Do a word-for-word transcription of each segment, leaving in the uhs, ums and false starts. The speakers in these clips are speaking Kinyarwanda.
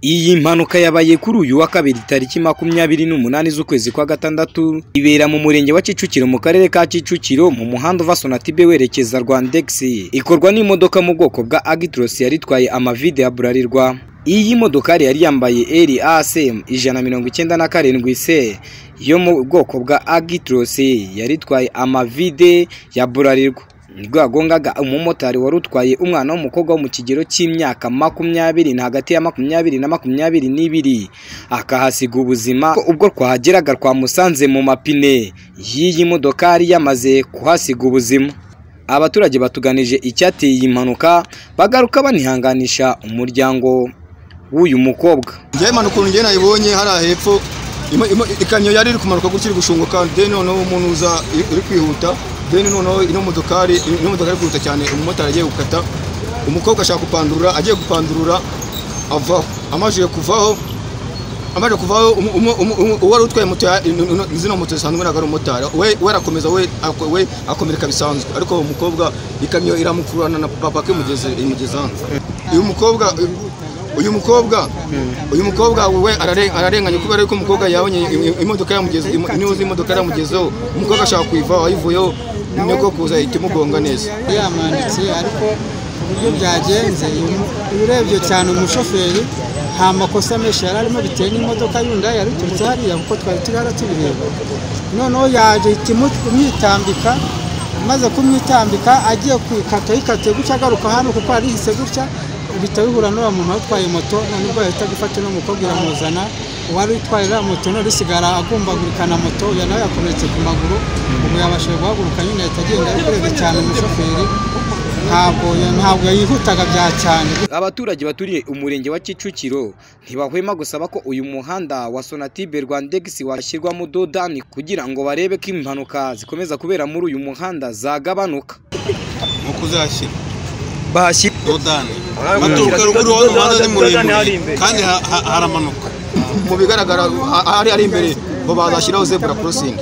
Iyi mpanuka yabaye kuri uyu wa kabiri tariki makumyabiri n'umunani z'ukwezi kwa gatandatu ibera mu murenge wa Kicukiro mu karere ka Kicukiro mu muhanda uva Sonatube werekeza Rwandex. Ikorwa n'imodoka mu bwoko bwa Agitros yaritwaye amavide ya Bralirwa. Iyi modokari yari yambaye L A C ijana na mirongo icyenda na karindwi C yo mu bwoko bwa Agitros yaritwaye amavide ya Bralirwa. Nibwo yagongaga umumotari wari utwaye umwana w'umukobwa wo mu kigero cy'imyaka makumyabiri na hagati ya makumyabiri na makumyabiri n'ibiri akahasiga ubuzima. Ubwo twahageraga twamusanze mu mapine y'iyi modokari yamaze kuhasiga ubuzima. Abaturage batuganije icyateye iyi mpanuka bagaruka banihanganisha umuryango w'uyu mukobwa. Ngiye impanuka ngiye nayibonye hari hepfo ikamyo yari iri kumanuka gukiri gushunguka then noneho umuntu uza iri kwihuta then noneho ino modokari ino modokari kwihuta cyane umumotari agiye gukata umukobwa ashaka kupandurura agiye gupandurura ava amaje kuvaho amaje kuvaho uwari utwaye moto zino moto zisanzwe nagara umumotari we warakomeza we we akomereka bisanzwe ariko umukobwa ikamyo iramukurana na papa ke mugeze imugeza uyu mukobwa uyu mukobwa uyu mukobwa we ararenganye kubera yuko umukobwa yabonye imodoka yamugeze niyo imodoka yamugezeho umukobwa ashaka kuyiva ayivuyeho nibwo kuza itimugonga neza yamanditse ariko uburyo byagenze urebye cyane umushoferi nta makosa menshi yari arimo bitewe n'imodoka yunda yari turutse hariya kuko twari turi haratubireba noneho yaje kumwitambika maze kumwitambika agiye kwikata yikate gutya agaruka hano kuko ari hise gutya bita bihura n'uwo muntu watwaye moto none ubwo yahita gufata no mukobwa iramuzana uwari utwaye la moto no risigara agumbagurikana moto ya nawe yakomeretse ku maguru ubu yabashije guhaguruka nyine ahita agenda ariko cyane umushoferi ntabwo ntabwo yihutaga bya cyane. Abaturage baturiye umurenge wa Kicukiro ntibahwema gusaba ko uyu muhanda wa Sonatube Rwandex washyirwamo dodani kugira ngo barebe ko impanuka zikomeza kubera muri uyu muhanda zagabanuka. Mu kuzashyira bahashyira dodani matuka ruguru w'umuhanda ni muremure kandi haramanuka mu bigaragara ari ari imbere bo bazashyiraho zebra crossing.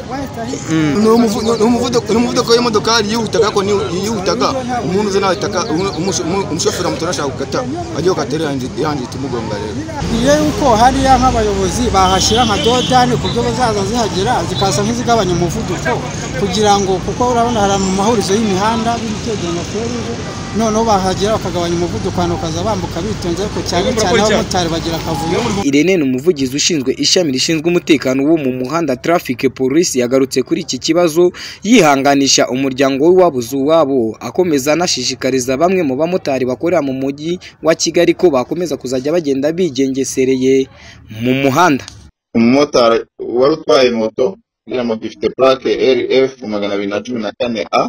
N'umuvuduko n'umuvuduko y'imodoka yihutaga ko yihutaga umuntu uze nawe taka umushoferi mutorashaka gukata agiye katera yandi tumugonga rero. Iyo uko hari nk'abayobozi bahashyira nka dodani kubyo bazaza zihagera zikasa nk'izigabanya umuvuduko kugira ngo kuko urabona hari mu mahurizo y'imihanda b'iteganya feruje noneho bahagera bakagabanya umuvuduko hano kaza bambuka bitonze ko cyane cyane abamotari bagira akavuyo. Irene ni umuvugizi ushinzwe ishami rishinzwe umutekano wo mu muhanda Traffic Police yagarutse kuri iki kibazo yihanganisha umuryango w'abuzu wabo akomeza anashishikariza bamwe mu bamotari bakorera mu mujyi wa Kigali ko bakomeza kuzajya bagenda bigengesereye mu muhanda. Umumotari wari utwaye moto iriya moto ifite plaque L F magana abiri na cumi na kane A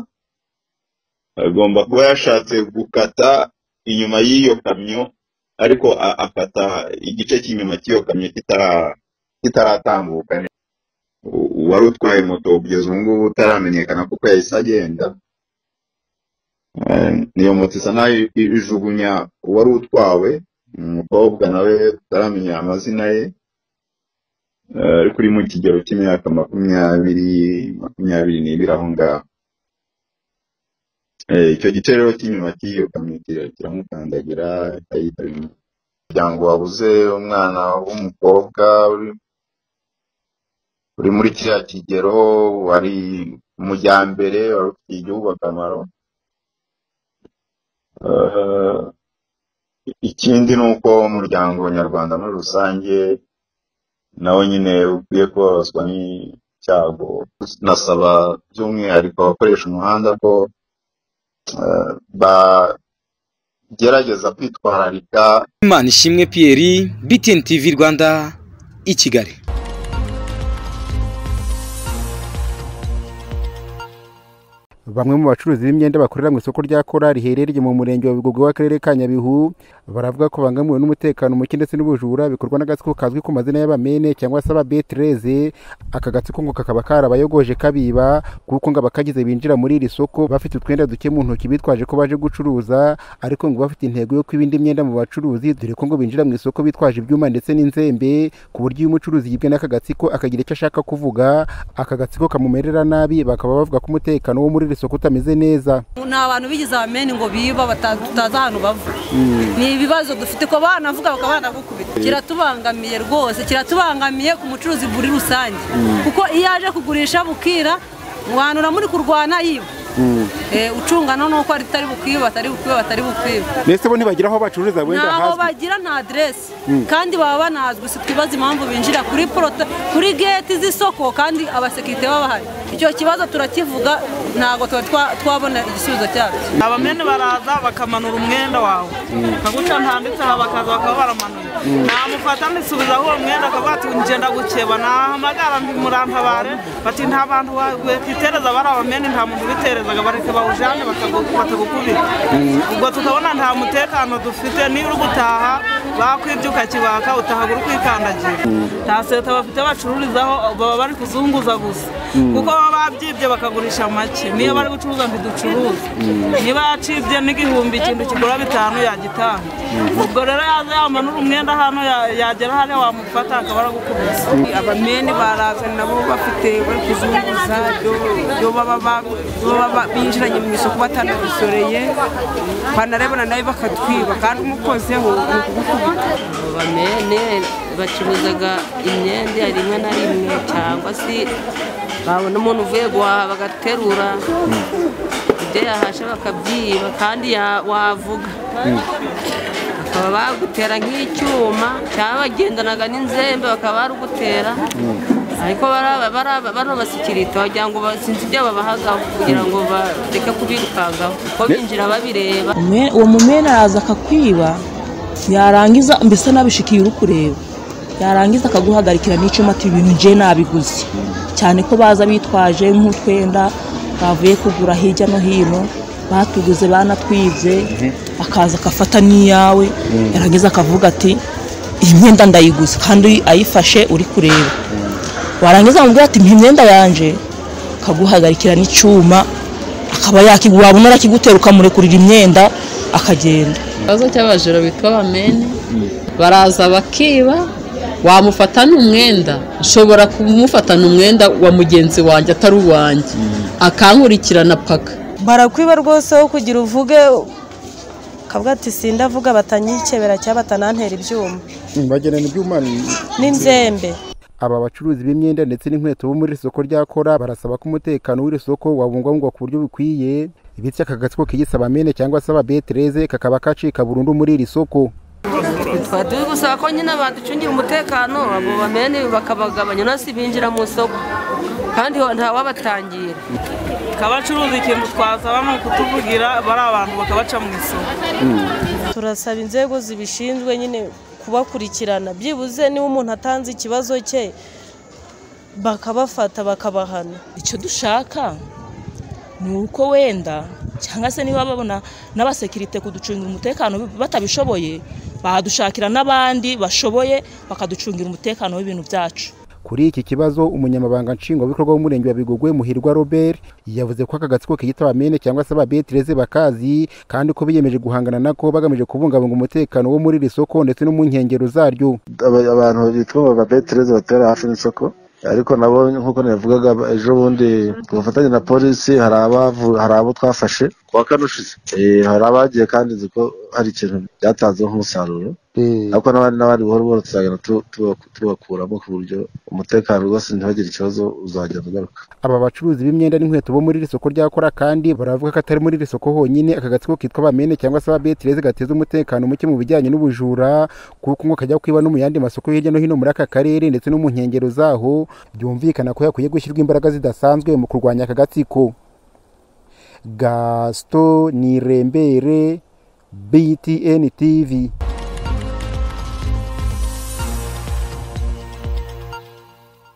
agomba kuba yashatse gukata inyuma y'iyo kamyo ariko akata igice cy'inyuma cy'iyo kamyo kitara kitaratambuka. Wari utwaye moto kugeza ubu ngubu utaramenyekana kuko yahise agenda. Niyo moto isa nayo ijugunya uwari utwawe umukobwa nawe tutaramenya amazina ye ariko uri mu kigero cy'imyaka makumyabiri makumyabiri n'ibiri aho ngaho. Icyo gice rero cy'inyuma cy'iyo kamyo kiramukandagira ayitari umuryango wabuze umwana w'umukobwa uri muri kiriya kigero wari umujyambere wari ufitiye igihugu akamaro. Ikindi ni uko umuryango nyarwanda muri rusange nawe nyine ukwiye kubabazwa n'icyago. Nasaba by'umwihariko abakoresha umuhanda ko bagerageza kwitwararika. Imanishimwe Pierre, B T N T V Rwanda, i Kigali. Bamwe mu bacuruzi b'imyenda bakorera mu isoko rya Kora riherereye mu murenge wa Bigogwe w'akarere ka Nyabihu baravuga ko bangamiwe n'umutekano muke ndetse n'ubujura bikorwa n'agatsiko kazwi ku mazina y'abamene cyangwa se aba B treize. Aka gatsiko ngo kakaba karabayogoje kabiba kuko ngo abakagize binjira muri iri soko bafite utwenda duke mu ntoki bitwaje ko baje gucuruza ariko ngo bafite intego yo kwibinda imyenda mu bacuruzi dore ko ngo binjira mu isoko bitwaje ibyuma ndetse n'inzembe ku buryo uyu mucuruzi yibwe n'aka gatsiko akagira icyo ashaka kuvuga aka gatsiko kamumerera nabi bakaba bavuga ko umutekano wo muri isoko utameze neza. Nta abantu bigize abamene ngo biba bataza ahantu bava. Ni ibibazo dufite ko banavuga bakabana gukubita kiratubangamiye rwose kiratubangamiye ku mucuruzi buri rusange kuko iyo aje kugurisha bukira mwanura muri kurwana yiba eh ucungana nuko ari tari bukwiba batari bukwiba batari bukwiba Nese bo ntibagira aho bacururiza wenda hazwi naho bagira nta address kandi baba banazwi sitwibaza impamvu binjira kuri proto kuri gate z'isoko kandi abasekirite baba bahari icyo kibazo turakivuga ntago twabona igisubizo cyabo abamene baraza bakamanura umwenda wawe kaguca ntanditse bakaza bakaba baramanura namufata ndisubiza aho umwenda akabati ngenda gukeba nahamagara murantabare bati nta bantu bitereza bari abamene nta muntu biterezaga bareke bawujane batagukubira ubwo tukabona nta mutekano dufite ni uri gutaha bakwibyuka kibaka utahagura kwikandagira nta seta bafite bacururizaho baba bari kuzunguza gusa kuko baba babyibye bakagurisha make niyo bari gucuruza mbiducuruza niba yacibye n'igihumbi ikintu kigura bitanu yagitanga ubwo rero yaza yamanura umwenda hano yagera hano wamufata akaba aragukubisa abamene baraza nabo bafite bari kuzunguza byo baba binjiranye mu isoko batanabisoreye banarebana nayo bakatwiba kandi umukozeho abamene bacuruzaga imyenda rimwe na rimwe cyangwa se babona umuntu uvuye guhaha bagaterura ibyo yahashe bakabyiba kandi wavuga bakaba bagutera nk'icyuma cyangwa bagendanaga n'inzembe bakaba barugutera ariko bano basikirite wagira ngo sinzi ibyo babahagaho kugira ngo bareke kubirukangaho kuko binjira babireba uwo mumene araza akakwiba yarangiza mbese nabishikiye uri kureba yarangiza akaguhagarikira n'icyuma ati ibintu nje nabiguze cyane ko baza bitwaje nk'utwenda bavuye kugura hirya no hino batuguze banatwibye akaza akafata n'iyawe yarangiza akavuga ati iyi myenda ndayiguze kandi ayifashe uri kureba warangiza amubwira ati imyenda yanje akaguhagarikira n'icyuma akaba yakigura wabona arakigutera ukamurekurira imyenda akagenda ikibazo cy'abajura bitwa abamene baraza bakiba wamufata n'umwenda ushobora kumufatana umwenda wa mugenzi wanjye atari uwanjye akankurikirana paka barakwiba rwose wo kugira uvuge kavuga ati sindavuga batanyikebera cyangwa batanantera ibyuma bagenana ibyuma n'inzembe aba bacuruzi b'imyenda ndetse n'inkweto bo muri soko rya Kora barasaba ko umutekano w'iri soko wabungwabungwa ku buryo bukwiye bityo aka gatsiko kigisaba amene cyangwa se ababetereze kakaba kacika burundu muri iri soko turi gusaba ko nyine baducungira umutekano abo bamene bakabagabanya nasi binjira mu soko kandi nta wabatangira kabacuruza ikintu twasaba no kutuvugira bari abantu bakabaca mu isoko turasaba inzego zibishinzwe nyine kubakurikirana byibuze niba umuntu atanze ikibazo cye bakabafata bakabahana icyo dushaka ni uko wenda cyangwa se niba babona n'abasekirite kuducungira umutekano batabishoboye badushakira n'abandi bashoboye bakaducungira umutekano w'ibintu byacu kuri iki kibazo umunyamabanga nshingwabikorwa w'umurenge wa Bigogwe Muhirwa Robert yavuze ko aka gatsiko kiyita abamene cyangwa se ababetereze bakazi kandi ko biyemeje guhangana nako bagamije kubungabunga umutekano wo muri iri soko ndetse no mu nkengero zaryo abantu bitwa ababetereze batera hafi n'isoko ariko nabo nkuko navugaga ejo bundi tubafatanye na polisi hari abavu hari abo twafashe kwa kanushize eh hari abagiye kandi ziko hari ikintu byatanze nk'umusaruro ariko n'abandi n'abandi buhoro buhoro tuzagenda tubakuramo ku buryo umutekano rwose ntibagire ikibazo uzagenda ugaruka aba bacuruzi b'imyenda n'inkweto bo muri iri soko rya Kora kandi baravuga ko atari muri iri soko honyine aka gatsiko kitwa abamene cyangwa se ababetereze gateza umutekano muke mu bijyanye n'ubujura kuko ngo kajya kwiba no mu yandi masoko hirya no hino muri aka karere ndetse no mu nkengero zaho byumvikana ko yakwiye gushyirwa imbaraga zidasanzwe mu kurwanya aka gatsiko. Gaston Nirembere, B T N T V.